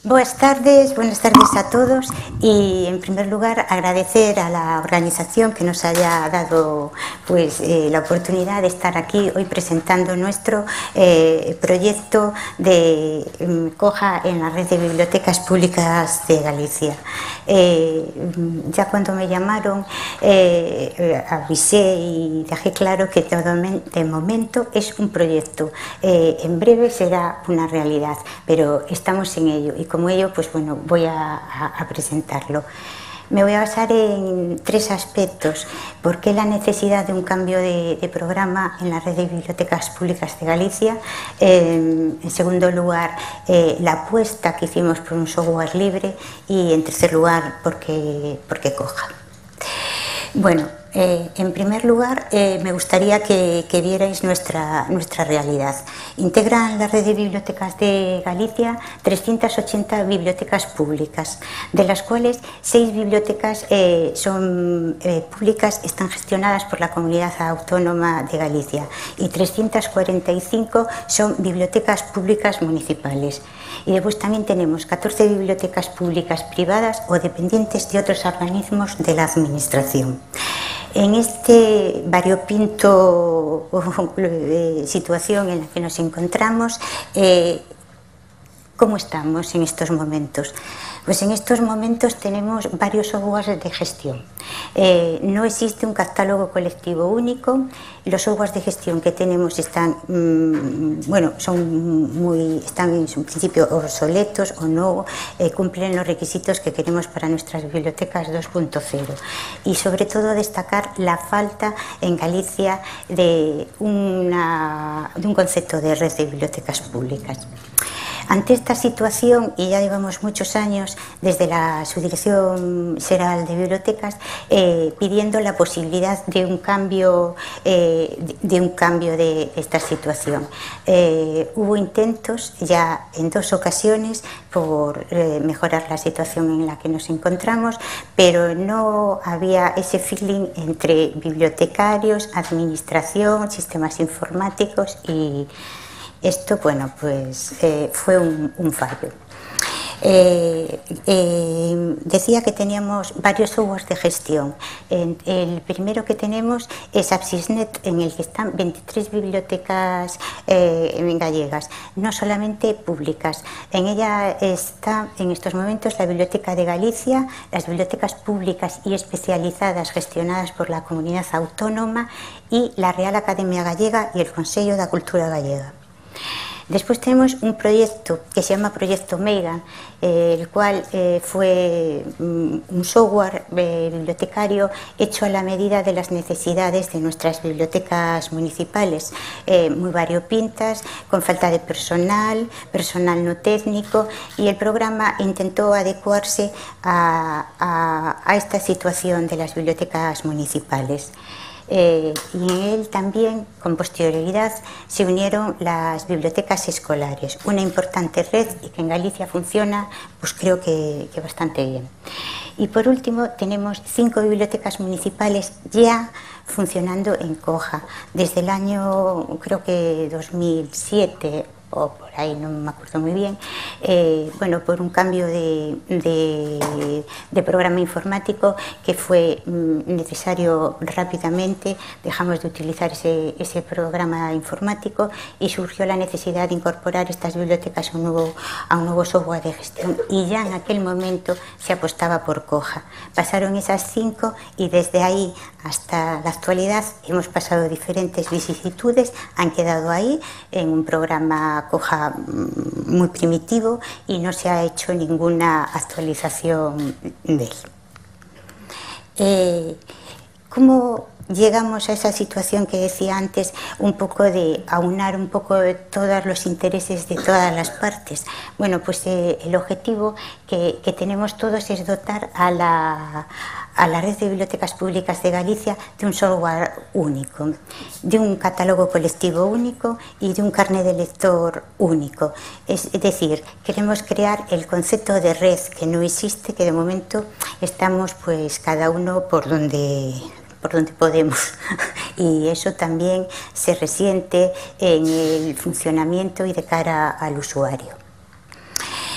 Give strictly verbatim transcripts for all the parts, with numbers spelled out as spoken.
Buenas tardes, buenas tardes a todos y en primer lugar agradecer a la organización que nos haya dado pues eh, la oportunidad de estar aquí hoy presentando nuestro eh, proyecto de um, Coja en la red de bibliotecas públicas de Galicia. Eh, ya cuando me llamaron eh, avisé y dejé claro que de momento es un proyecto, eh, en breve será una realidad, pero estamos en ello y como ello, pues bueno, voy a, a, a presentarlo. Me voy a basar en tres aspectos. ¿Por qué la necesidad de un cambio de, de programa en la red de bibliotecas públicas de Galicia? Eh, en segundo lugar, eh, la apuesta que hicimos por un software libre y en tercer lugar, ¿por qué, por qué Coja? Bueno, eh, en primer lugar eh, me gustaría que, que vierais nuestra, nuestra realidad. Integran la red de bibliotecas de Galicia trescientas ochenta bibliotecas públicas, de las cuales seis bibliotecas eh, son eh, públicas, están gestionadas por la Comunidad Autónoma de Galicia y trescientas cuarenta y cinco son bibliotecas públicas municipales. Y después también tenemos catorce bibliotecas públicas privadas o dependientes de otros organismos de la Administración. En este variopinto eh, situación en la que nos encontramos, eh, ¿cómo estamos en estos momentos? Pues en estos momentos tenemos varios softwares de gestión. Eh, no existe un catálogo colectivo único. Los softwares de gestión que tenemos están, mmm, bueno, son muy, están en su principio obsoletos o no eh, cumplen los requisitos que queremos para nuestras bibliotecas dos punto cero. Y sobre todo destacar la falta en Galicia de, una, de un concepto de red de bibliotecas públicas. Ante esta situación, y ya llevamos muchos años desde la Subdirección Xeral de Bibliotecas eh, pidiendo la posibilidad de un cambio, eh, de, de, un cambio de esta situación. Eh, hubo intentos ya en dos ocasiones por eh, mejorar la situación en la que nos encontramos, pero no había ese feeling entre bibliotecarios, administración, sistemas informáticos y esto, bueno, pues eh, fue un, un fallo. Eh, eh, decía que teníamos varios softwares de gestión. Eh, el primero que tenemos es APSISnet, en el que están veintitrés bibliotecas eh, gallegas, no solamente públicas. En ella está en estos momentos la Biblioteca de Galicia, las bibliotecas públicas y especializadas gestionadas por la Comunidad Autónoma y la Real Academia Gallega y el Consello da Cultura Gallega. Después tenemos un proyecto que se llama Proyecto Meiga, eh, el cual eh, fue um, un software eh, bibliotecario hecho a la medida de las necesidades de nuestras bibliotecas municipales, eh, muy variopintas, con falta de personal, personal no técnico, y el programa intentó adecuarse a, a, a esta situación de las bibliotecas municipales. Eh, y en él también, con posterioridad, se unieron las bibliotecas escolares, una importante red y que en Galicia funciona, pues creo que, que bastante bien. Y por último tenemos cinco bibliotecas municipales ya funcionando en Coja, desde el año, creo que dos mil siete o por ahí, no me acuerdo muy bien, eh, bueno, por un cambio de, de, de programa informático que fue mm, necesario rápidamente, dejamos de utilizar ese, ese programa informático y surgió la necesidad de incorporar estas bibliotecas a un, nuevo, a un nuevo software de gestión y ya en aquel momento se apostaba por Coja. Pasaron esas cinco y desde ahí hasta la actualidad hemos pasado diferentes vicisitudes, han quedado ahí en un programa Coja muy primitivo y no se ha hecho ninguna actualización de él. Eh, ¿Cómo llegamos a esa situación que decía antes, un poco de aunar un poco de todos los intereses de todas las partes? Bueno, pues eh, el objetivo que, que tenemos todos es dotar a la, a la red de bibliotecas públicas de Galicia de un software único, de un catálogo colectivo único y de un carnet de lector único. Es decir, queremos crear el concepto de red que no existe, que de momento estamos pues cada uno por donde... por donde podemos y eso también se resiente en el funcionamiento y de cara al usuario.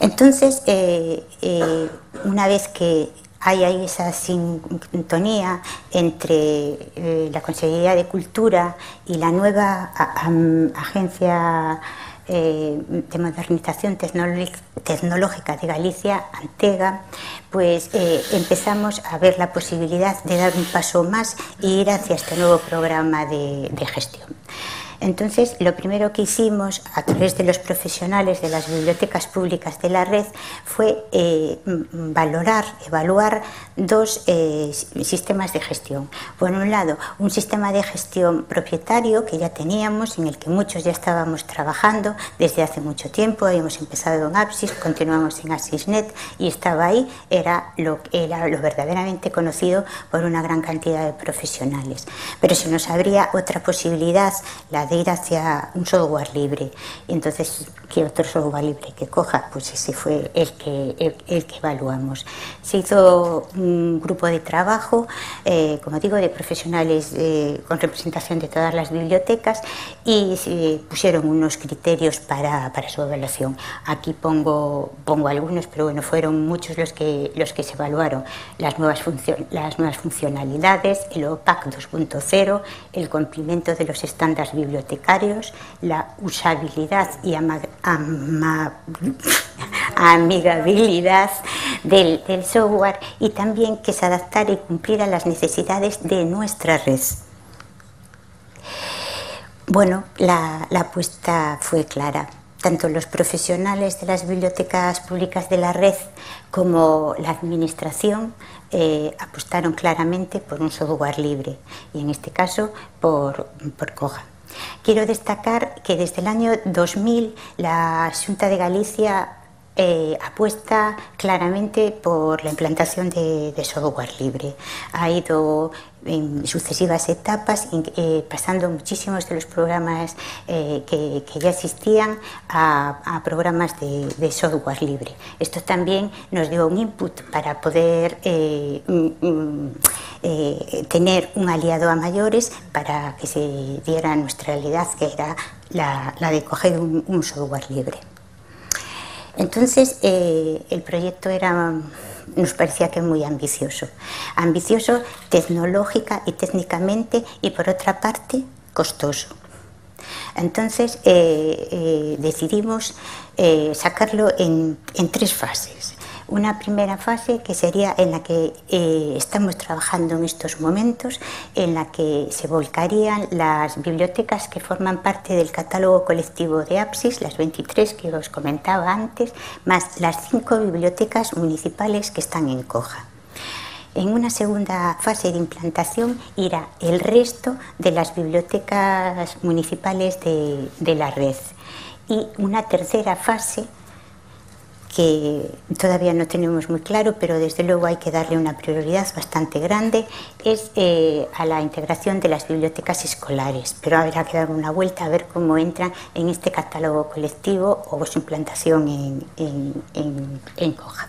Entonces, eh, eh, una vez que hay ahí esa sintonía entre eh, la Consejería de Cultura y la nueva a, a, Agencia eh, de Modernización Tecnológica de Galicia, Antega, pues eh, empezamos a ver la posibilidad de dar un paso más e ir hacia este nuevo programa de, de gestión. Entonces, lo primero que hicimos a través de los profesionales de las bibliotecas públicas de la red fue eh, valorar, evaluar dos eh, sistemas de gestión. Por un lado, un sistema de gestión propietario que ya teníamos, en el que muchos ya estábamos trabajando desde hace mucho tiempo. Habíamos empezado en Apsis, continuamos en APSISnet y estaba ahí, era lo, era lo verdaderamente conocido por una gran cantidad de profesionales. Pero se nos abría otra posibilidad, la de ir hacia un software libre. Y entonces, ¿qué otro software libre que coja? Pues ese fue el que, el, el que evaluamos. Se hizo un grupo de trabajo, eh, como digo, de profesionales eh, con representación de todas las bibliotecas y se pusieron unos criterios para, para su evaluación. Aquí pongo, pongo algunos, pero bueno, fueron muchos los que, los que se evaluaron. Las nuevas, función, las nuevas funcionalidades, el O P A C dos punto cero, el cumplimiento de los estándares bibliotecarios, la usabilidad y ama, ama, amigabilidad del, del software y también que se adaptara y cumpliera las necesidades de nuestra red. Bueno, la, la apuesta fue clara. Tanto los profesionales de las bibliotecas públicas de la red como la administración eh, apostaron claramente por un software libre y en este caso por, por Coja. Quiero destacar que desde el año dos mil la Xunta de Galicia eh, apuesta claramente por la implantación de, de software libre. Ha ido en sucesivas etapas, eh, pasando muchísimos de los programas eh, que, que ya existían a, a programas de, de software libre. Esto también nos dio un input para poder eh, mm, eh, tener un aliado a mayores para que se diera nuestra realidad, que era la, la de coger un, un software libre. Entonces, eh, el proyecto era, nos parecía que muy ambicioso. Ambicioso tecnológica y técnicamente y, por otra parte, costoso. Entonces, eh, eh, decidimos eh, sacarlo en, en tres fases. Una primera fase que sería en la que eh, estamos trabajando en estos momentos, en la que se volcarían las bibliotecas que forman parte del catálogo colectivo de Apsis, las veintitrés que os comentaba antes, más las cinco bibliotecas municipales que están en Coja. En una segunda fase de implantación irá el resto de las bibliotecas municipales de, de la red. Y una tercera fase que todavía no tenemos muy claro, pero desde luego hay que darle una prioridad bastante grande, es eh, a la integración de las bibliotecas escolares, pero habrá que dar una vuelta a ver cómo entran en este catálogo colectivo o su implantación en, en, en, en Coja.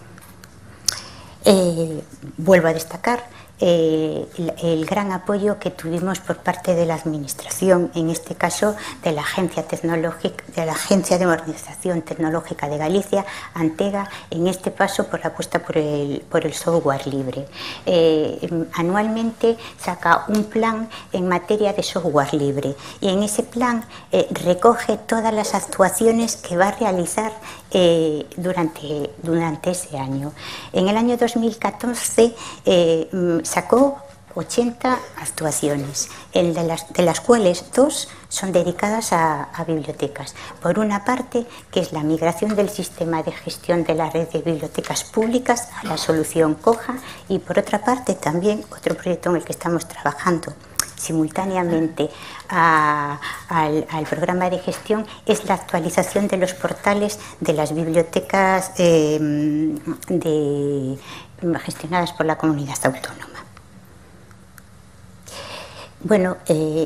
Eh, vuelvo a destacar eh, el, el gran apoyo que tuvimos por parte de la Administración, en este caso de la Agencia Tecnológica, de la Agencia de Modernización Tecnológica de Galicia, Antega, en este paso por la apuesta por el, por el software libre. Eh, anualmente saca un plan en materia de software libre y en ese plan eh, recoge todas las actuaciones que va a realizar eh, durante, durante ese año. En el año dos mil catorce eh, sacó ochenta actuaciones, de las, de las cuales dos son dedicadas a, a bibliotecas. Por una parte, que es la migración del sistema de gestión de la red de bibliotecas públicas a la solución Coja, y por otra parte también otro proyecto en el que estamos trabajando simultáneamente a, al, al programa de gestión es la actualización de los portales de las bibliotecas eh, de, gestionadas por la comunidad autónoma. Bueno, eh,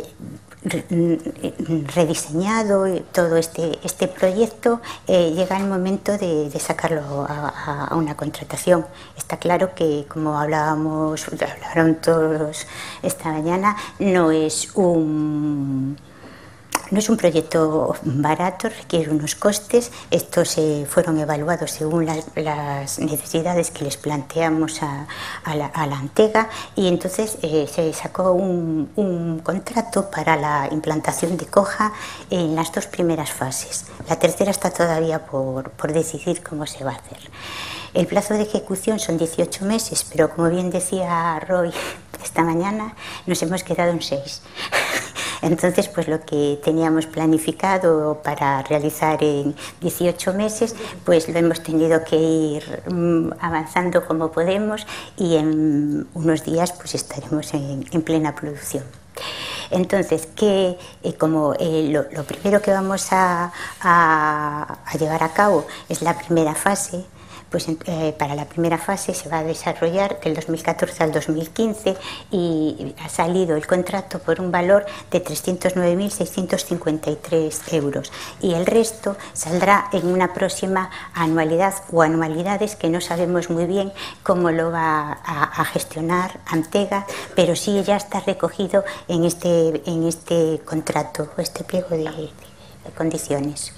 rediseñado todo este, este proyecto, eh, llega el momento de, de sacarlo a, a una contratación. Está claro que, como hablábamos, hablaron todos esta mañana, no es un... No es un proyecto barato, requiere unos costes. Estos eh, fueron evaluados según la, las necesidades que les planteamos a, a, la, a la Antega, y entonces eh, se sacó un, un contrato para la implantación de Coja en las dos primeras fases. La tercera está todavía por, por decidir cómo se va a hacer. El plazo de ejecución son dieciocho meses, pero como bien decía Roy esta mañana, nos hemos quedado en seis. Entonces, pues lo que teníamos planificado para realizar en dieciocho meses, pues lo hemos tenido que ir um, avanzando como podemos, y en unos días pues estaremos en, en plena producción. Entonces, que eh, como eh, lo, lo primero que vamos a, a, a llevar a cabo es la primera fase, pues eh, para la primera fase se va a desarrollar del dos mil catorce al dos mil quince, y ha salido el contrato por un valor de trescientos nueve mil seiscientos cincuenta y tres euros, y el resto saldrá en una próxima anualidad o anualidades que no sabemos muy bien cómo lo va a, a gestionar Antega, pero sí ya está recogido en este, en este contrato, este pliego de, de, de condiciones.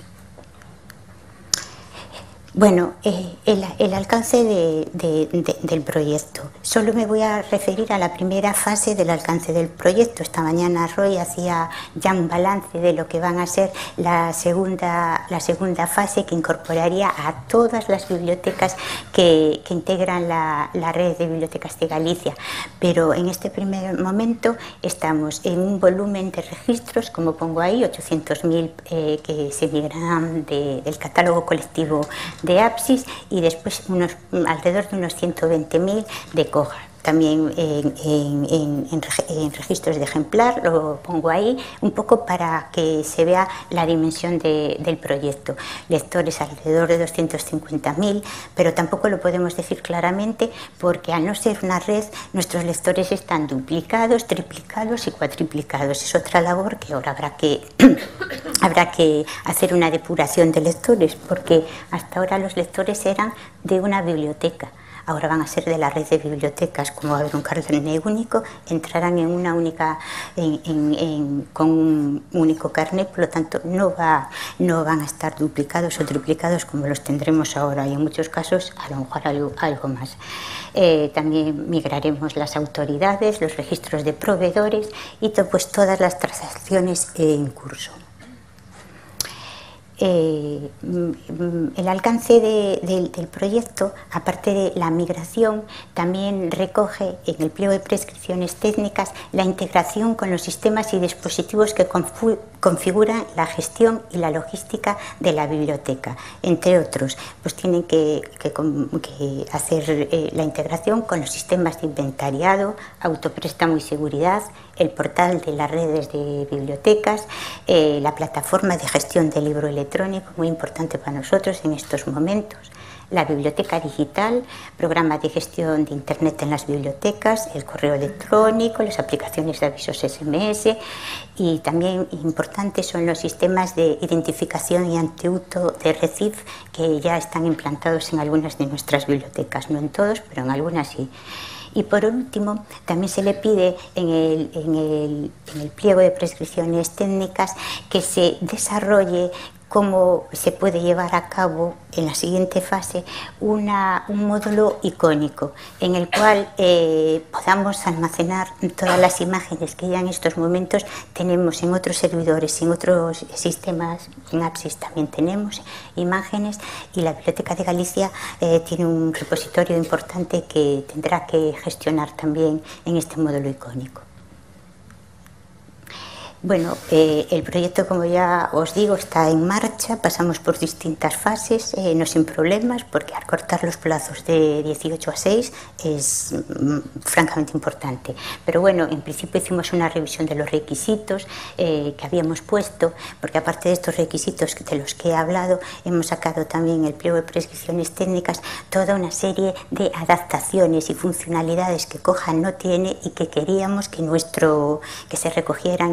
Bueno, eh, el, el alcance de, de, de, del proyecto. Solo me voy a referir a la primera fase del alcance del proyecto. Esta mañana Roy hacía ya un balance de lo que van a ser la segunda, la segunda fase, que incorporaría a todas las bibliotecas que, que integran la, la red de bibliotecas de Galicia. Pero en este primer momento estamos en un volumen de registros, como pongo ahí, ochocientos mil eh, que se migran de, del catálogo colectivo de Apsis, y después unos, alrededor de unos ciento veinte mil de Coja. También en, en, en, en registros de ejemplar, lo pongo ahí un poco para que se vea la dimensión de, del proyecto. Lectores alrededor de doscientos cincuenta mil, pero tampoco lo podemos decir claramente, porque al no ser una red, nuestros lectores están duplicados, triplicados y cuatriplicados. Es otra labor que ahora habrá que, habrá que hacer una depuración de lectores, porque hasta ahora los lectores eran de una biblioteca. Ahora van a ser de la red de bibliotecas. Como va a haber un carnet único, entrarán en una única, en, en, en, con un único carnet, por lo tanto no, va, no van a estar duplicados o triplicados como los tendremos ahora, y en muchos casos a lo mejor algo, algo más. Eh, también migraremos las autoridades, los registros de proveedores y to, pues, todas las transacciones en curso. Eh, el alcance de, de, del proyecto, aparte de la migración, también recoge en el pliego de prescripciones técnicas la integración con los sistemas y dispositivos que configuran la gestión y la logística de la biblioteca. Entre otros, pues tienen que, que, que hacer eh, la integración con los sistemas de inventariado, autopréstamo y seguridad, el portal de las redes de bibliotecas, eh, la plataforma de gestión del libro electrónico, muy importante para nosotros en estos momentos, la biblioteca digital, programa de gestión de Internet en las bibliotecas, el correo electrónico, las aplicaciones de avisos ese eme ese, y también importantes son los sistemas de identificación y antihurto de RECIF, que ya están implantados en algunas de nuestras bibliotecas, no en todos, pero en algunas sí. Y por último, también se le pide en el, en el, en el pliego de prescripciones técnicas que se desarrolle cómo se puede llevar a cabo en la siguiente fase una, un módulo icónico en el cual eh, podamos almacenar todas las imágenes que ya en estos momentos tenemos en otros servidores, en otros sistemas. En Apsis también tenemos imágenes, y la Biblioteca de Galicia eh, tiene un repositorio importante que tendrá que gestionar también en este módulo icónico. Bueno, eh, el proyecto, como ya os digo, está en marcha, pasamos por distintas fases, eh, no sin problemas, porque acortar los plazos de dieciocho a seis es mm, francamente importante. Pero bueno, en principio hicimos una revisión de los requisitos eh, que habíamos puesto, porque aparte de estos requisitos de los que he hablado, hemos sacado también en el pliego de prescripciones técnicas toda una serie de adaptaciones y funcionalidades que Coja no tiene y que queríamos que, nuestro, que se recogieran en nuestro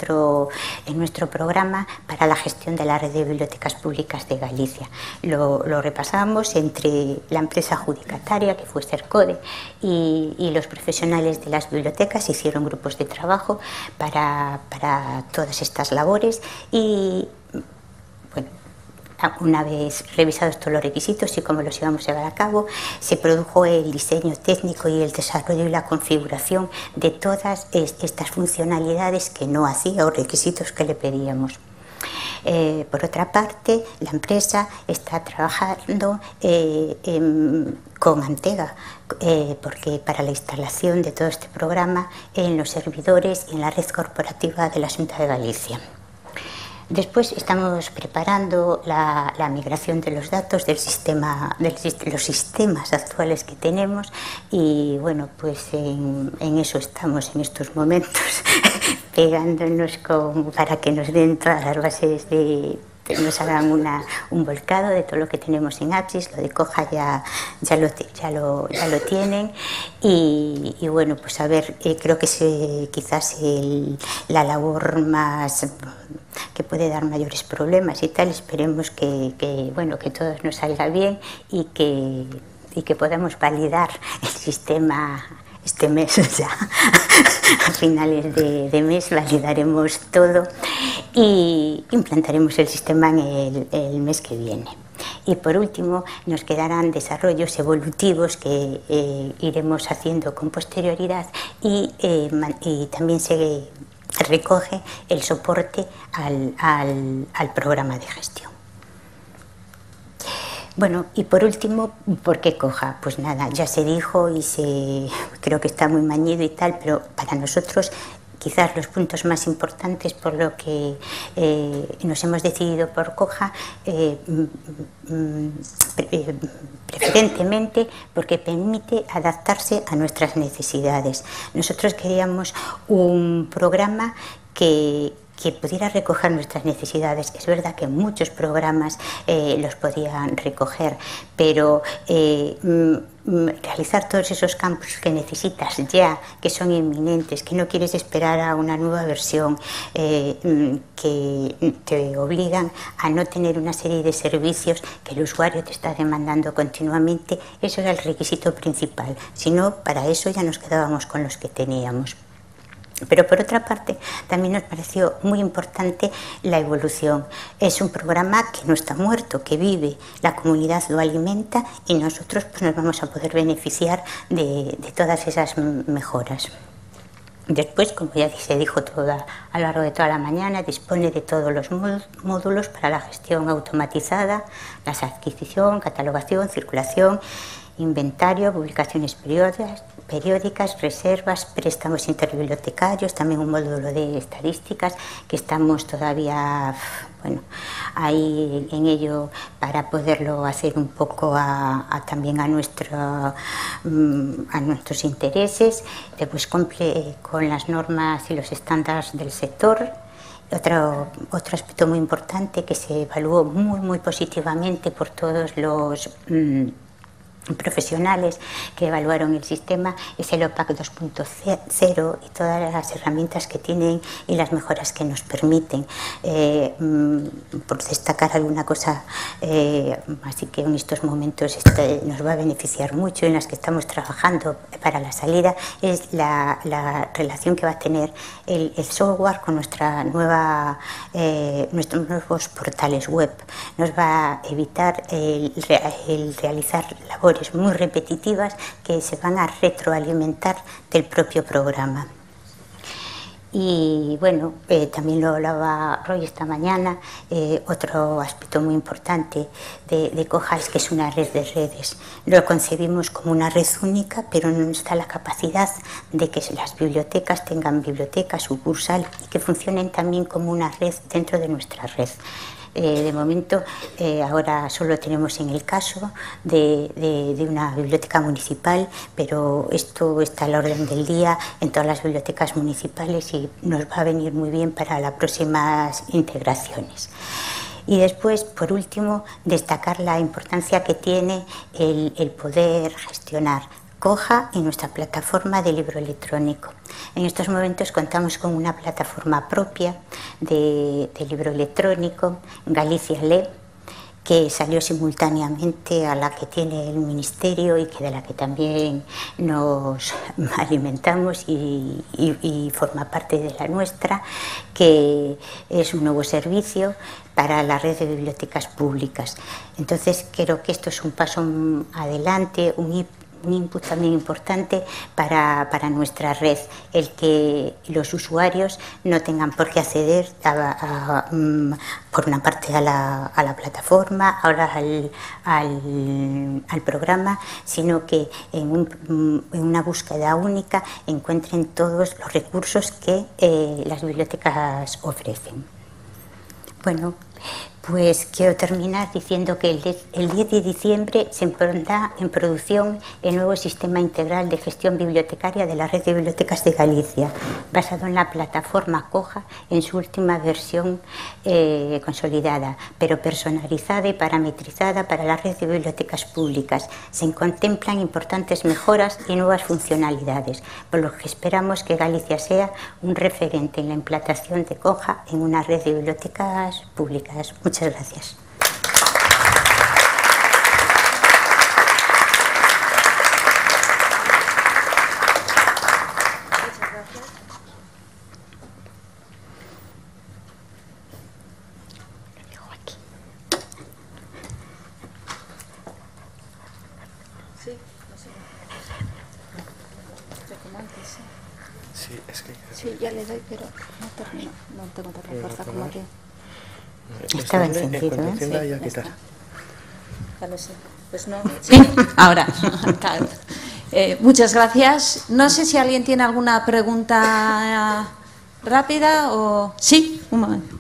nuestro, en nuestro programa para la gestión de la red de bibliotecas públicas de Galicia. Lo, lo repasamos entre la empresa adjudicataria, que fue Sercode, y, y los profesionales de las bibliotecas. Hicieron grupos de trabajo para, para todas estas labores y, bueno, una vez revisados todos los requisitos y cómo los íbamos a llevar a cabo, se produjo el diseño técnico y el desarrollo y la configuración de todas estas funcionalidades que no hacía o requisitos que le pedíamos. Eh, por otra parte, la empresa está trabajando eh, en, con Antega, eh, porque para la instalación de todo este programa en los servidores y en la red corporativa de la Xunta de Galicia. Después estamos preparando la, la migración de los datos del sistema, de los sistemas actuales que tenemos y bueno, pues en, en eso estamos en estos momentos, pegándonos con, para que nos den todas las bases de... nos hagan una, un volcado de todo lo que tenemos en Apsis. Lo de Coja ya, ya, lo, ya, lo, ya lo tienen y, y bueno, pues a ver, eh, creo que es quizás el, la labor más que puede dar mayores problemas y tal. Esperemos que, que, bueno, que todo nos salga bien y que, y que podamos validar el sistema este mes, o sea, a finales de, de mes validaremos todo y implantaremos el sistema en el, el mes que viene. Y por último nos quedarán desarrollos evolutivos que eh, iremos haciendo con posterioridad y, eh, y también se recoge el soporte al, al, al programa de gestión. Bueno, y por último, ¿por qué Coja? Pues nada, ya se dijo y se, creo que está muy mañido y tal, pero para nosotros quizás los puntos más importantes por lo que eh, nos hemos decidido por Coja, eh, pre preferentemente porque permite adaptarse a nuestras necesidades. Nosotros queríamos un programa que que pudiera recoger nuestras necesidades. Es verdad que muchos programas eh, los podían recoger, pero eh, realizar todos esos campos que necesitas ya, que son inminentes, que no quieres esperar a una nueva versión, eh, que te obligan a no tener una serie de servicios que el usuario te está demandando continuamente, eso era el requisito principal. Si no, para eso ya nos quedábamos con los que teníamos. Pero por otra parte, también nos pareció muy importante la evolución. Es un programa que no está muerto, que vive, la comunidad lo alimenta y nosotros pues, nos vamos a poder beneficiar de, de todas esas mejoras. Después, como ya se dijo toda, a lo largo de toda la mañana, dispone de todos los módulos para la gestión automatizada, la adquisición, catalogación, circulación, inventario, publicaciones periódicas, periódicas, reservas, préstamos interbibliotecarios, también un módulo de estadísticas que estamos todavía, bueno, ahí en ello para poderlo hacer un poco a, a también a, nuestro, a nuestros intereses. Después cumple con las normas y los estándares del sector. Otro, otro aspecto muy importante que se evaluó muy, muy positivamente por todos los mmm, profesionales que evaluaron el sistema es el O P A C dos punto cero y todas las herramientas que tienen y las mejoras que nos permiten. Eh, por destacar alguna cosa, eh, así que en estos momentos este nos va a beneficiar mucho, en las que estamos trabajando para la salida, es la, la relación que va a tener el, el software con nuestra nueva, eh, nuestros nuevos portales web. Nos va a evitar el, el realizar labores muy repetitivas que se van a retroalimentar del propio programa. Y bueno, eh, también lo hablaba Roy esta mañana, eh, otro aspecto muy importante de, de Coja es que es una red de redes. Lo concebimos como una red única, pero no está la capacidad de que las bibliotecas tengan bibliotecas, sucursal y que funcionen también como una red dentro de nuestra red. Eh, de momento, eh, ahora solo tenemos en el caso de, de, de una biblioteca municipal, pero esto está a la orden del día en todas las bibliotecas municipales y nos va a venir muy bien para las próximas integraciones. Y después, por último, destacar la importancia que tiene el, el poder gestionar Coja y nuestra plataforma de libro electrónico. En estos momentos contamos con una plataforma propia de, de libro electrónico, Galicia Lee, que salió simultáneamente a la que tiene el Ministerio y que de la que también nos alimentamos y, y, y forma parte de la nuestra, que es un nuevo servicio para la red de bibliotecas públicas. Entonces creo que esto es un paso adelante, un un input también importante para, para nuestra red, el que los usuarios no tengan por qué acceder a, a, a, por una parte a la, a la plataforma, ahora al, al, al programa, sino que en, un, en una búsqueda única encuentren todos los recursos que eh, las bibliotecas ofrecen. Bueno, pues quiero terminar diciendo que el diez de diciembre se pondrá en producción el nuevo sistema integral de gestión bibliotecaria de la Red de Bibliotecas de Galicia, basado en la plataforma Coja en su última versión eh, consolidada, pero personalizada y parametrizada para la Red de Bibliotecas Públicas. Se contemplan importantes mejoras y nuevas funcionalidades, por lo que esperamos que Galicia sea un referente en la implantación de Coja en una red de bibliotecas públicas. Muchas gracias. Sí, es que... Sí, ya le doy, pero no termino. No tengo tanta fuerza como aquí. Estaba encendido, ¿eh? Sí, ya quitar. Ya lo sé. Pues no. Sí, ahora. eh, muchas gracias. No sé si alguien tiene alguna pregunta rápida o... Sí, un momento.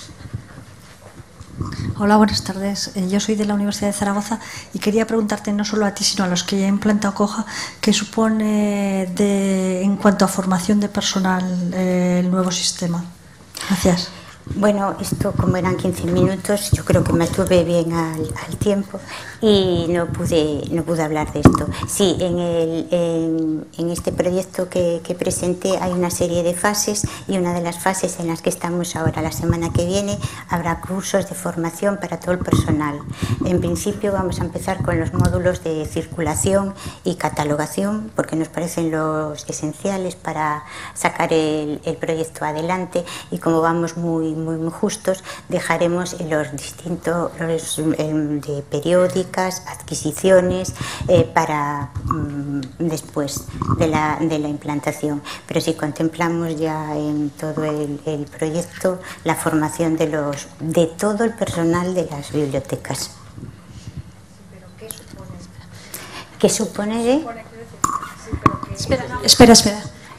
Hola, buenas tardes. Yo soy de la Universidad de Zaragoza y quería preguntarte no solo a ti, sino a los que ya han implantado Coja, ¿qué supone de, en cuanto a formación de personal eh, el nuevo sistema? Gracias. Bueno, esto como eran quince minutos, yo creo que me tuve bien al, al tiempo y no pude, no pude hablar de esto. Sí, en, el, en, en este proyecto que, que presenté hay una serie de fases y una de las fases en las que estamos ahora, la semana que viene, habrá cursos de formación para todo el personal. En principio vamos a empezar con los módulos de circulación y catalogación, porque nos parecen los esenciales para sacar el, el proyecto adelante, y como vamos muy Muy, muy justos, dejaremos en los distintos los, el, de periódicas, adquisiciones eh, para mm, después de la, de la implantación. Pero si contemplamos ya en todo el, el proyecto la formación de, los, de todo el personal de las bibliotecas. ¿Pero qué supone? ¿Qué supone de...? Espera, espera, espera.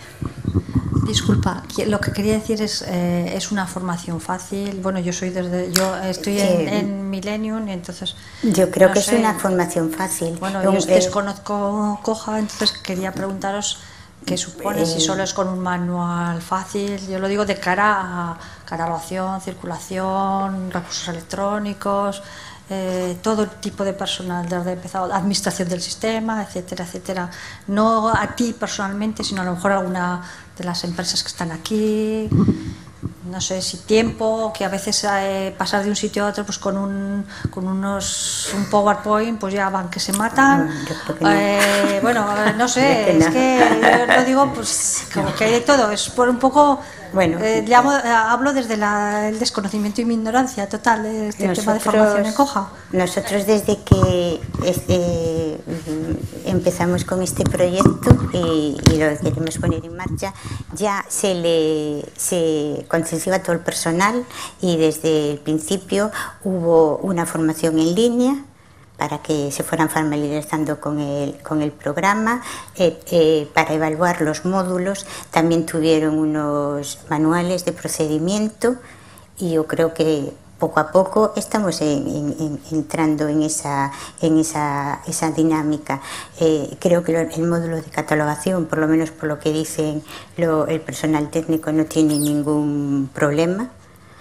Disculpa, lo que quería decir es eh, es una formación fácil. Bueno, yo soy desde yo estoy en, eh, en Millennium, entonces yo creo no que sé. Es una formación fácil. Bueno, yo yo desconozco Coja, entonces quería preguntaros qué supone, eh, si solo es con un manual fácil. Yo lo digo de cara a catalogación, circulación, recursos electrónicos. Eh, todo tipo de personal, desde empezado administración del sistema, etcétera, etcétera. No a ti personalmente, sino a lo mejor a alguna de las empresas que están aquí. No sé si tiempo, que a veces eh, pasar de un sitio a otro pues con un con unos un PowerPoint pues ya van que se matan. No, eh, bueno, no sé, es que yo lo digo pues como que hay de todo, es por un poco. Bueno, eh, llamo, hablo desde la, el desconocimiento y mi ignorancia total de este nosotros, tema de formación en Coja. Nosotros desde que este, empezamos con este proyecto y, y lo queremos poner en marcha, ya se le se concienciaba a todo el personal y desde el principio hubo una formación en línea para que se fueran familiarizando con el, con el programa, eh, eh, para evaluar los módulos. También tuvieron unos manuales de procedimiento y yo creo que poco a poco estamos en, en, en, entrando en esa, en esa, esa dinámica. Eh, creo que el módulo de catalogación, por lo menos por lo que dicen lo, el personal técnico, no tiene ningún problema.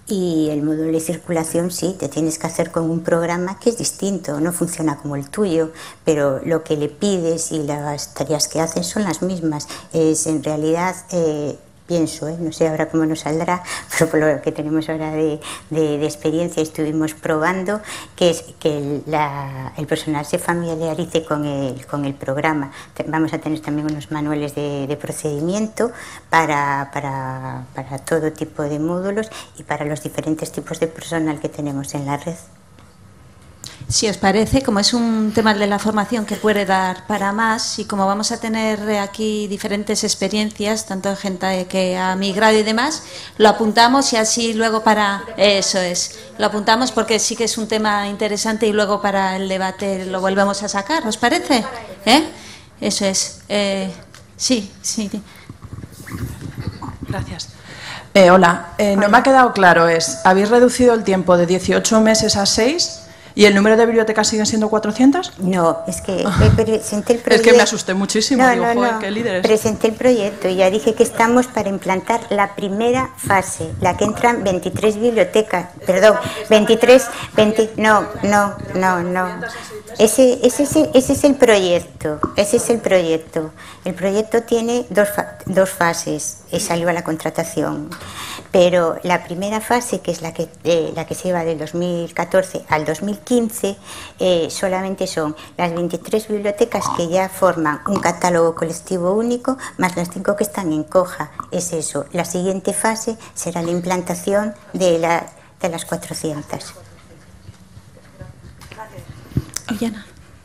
Y el módulo de circulación sí, te tienes que hacer con un programa que es distinto, no funciona como el tuyo, pero lo que le pides y las tareas que hacen son las mismas. Es en realidad... Eh, pienso, ¿eh? No sé ahora cómo nos saldrá, pero por lo que tenemos ahora de, de, de experiencia estuvimos probando que es que el, la, el personal se familiarice con el, con el programa. Vamos a tener también unos manuales de, de procedimiento para, para, para todo tipo de módulos y para los diferentes tipos de personal que tenemos en la red. Si os parece, como es un tema de la formación que puede dar para más y como vamos a tener aquí diferentes experiencias, tanto gente que ha migrado y demás, lo apuntamos y así luego para... Eso es, lo apuntamos porque sí que es un tema interesante y luego para el debate lo volvemos a sacar, ¿os parece? ¿Eh? Eso es. Eh, sí, sí. Gracias. Eh, hola, eh, no me ha quedado claro, es, ¿habéis reducido el tiempo de dieciocho meses a seis? ¿Y el número de bibliotecas siguen siendo cuatrocientas? No, es que presenté el proyecto... Es que me asusté muchísimo, no, digo, no, joder, no. qué líderes. Presenté el proyecto y ya dije que estamos para implantar la primera fase, la que entran veintitrés bibliotecas, perdón, veintitrés, veinte, no, no, no, no. Ese, ese, es el, ese es el proyecto, ese es el proyecto. El proyecto tiene dos, fa dos fases y salió a la contratación. Pero la primera fase, que es la que, eh, la que se lleva del dos mil catorce al dos mil quince, eh, solamente son las veintitrés bibliotecas que ya forman un catálogo colectivo único, más las cinco que están en Coja. Es eso. La siguiente fase será la implantación de, la, de las cuatrocientas. Ollana,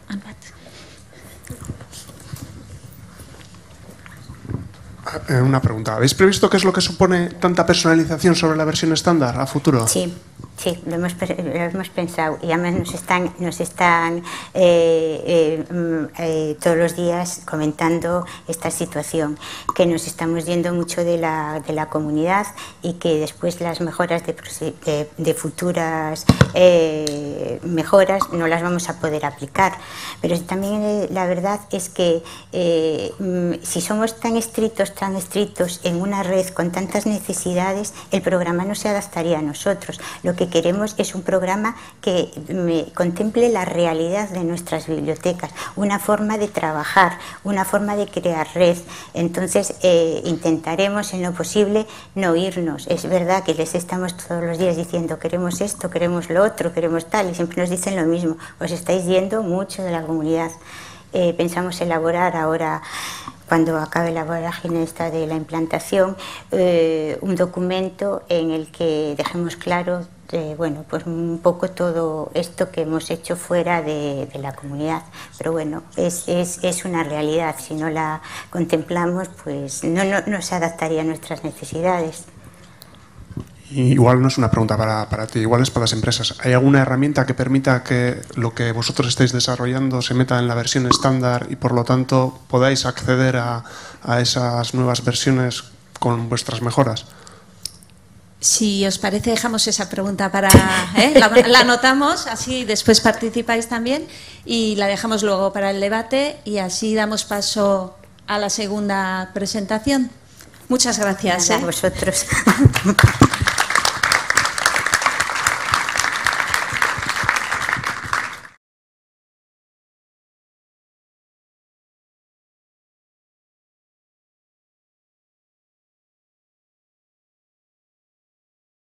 Una pregunta. ¿Habéis previsto qué es lo que supone tanta personalización sobre la versión estándar a futuro? Sí. Sí, lo hemos, lo hemos pensado y además nos están, nos están eh, eh, eh, todos los días comentando esta situación, que nos estamos yendo mucho de la, de la comunidad y que después las mejoras de, de, de futuras eh, mejoras no las vamos a poder aplicar. Pero también eh, la verdad es que eh, si somos tan estrictos, tan estrictos en una red con tantas necesidades, el programa no se adaptaría a nosotros. Lo que queremos es un programa que me contemple la realidad de nuestras bibliotecas, una forma de trabajar, una forma de crear red. Entonces eh, intentaremos en lo posible no irnos. Es verdad que les estamos todos los días diciendo queremos esto, queremos lo otro, queremos tal, y siempre nos dicen lo mismo. Os estáis yendo mucho de la comunidad. Eh, pensamos elaborar ahora, cuando acabe la vorágine esta de la implantación, eh, un documento en el que dejemos claro eh, bueno, pues un poco todo esto que hemos hecho fuera de, de la comunidad. Pero bueno, es, es, es una realidad. Si no la contemplamos, pues no, no, no se adaptaría a nuestras necesidades. Igual no es una pregunta para, para ti, igual es para las empresas. ¿Hay alguna herramienta que permita que lo que vosotros estáis desarrollando se meta en la versión estándar y por lo tanto podáis acceder a, a esas nuevas versiones con vuestras mejoras? Si os parece, dejamos esa pregunta para... ¿eh? La, la anotamos, así después participáis también y la dejamos luego para el debate y así damos paso a la segunda presentación. Muchas gracias. Nada, ¿eh? a vosotros.